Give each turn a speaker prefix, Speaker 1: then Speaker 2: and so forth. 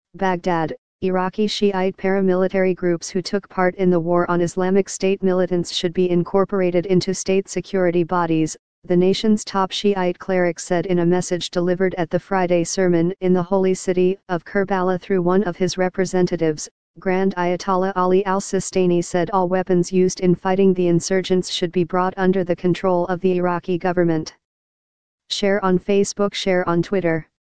Speaker 1: Baghdad, Iraqi Shi'ite paramilitary groups who took part in the war on Islamic State militants should be incorporated into state security bodies, the nation's top Shi'ite cleric said in a message delivered at the Friday sermon in the holy city of Karbala through one of his representatives. Grand Ayatollah Ali al-Sistani said all weapons used in fighting the insurgents should be brought under the control of the Iraqi government. Share on Facebook, share on Twitter.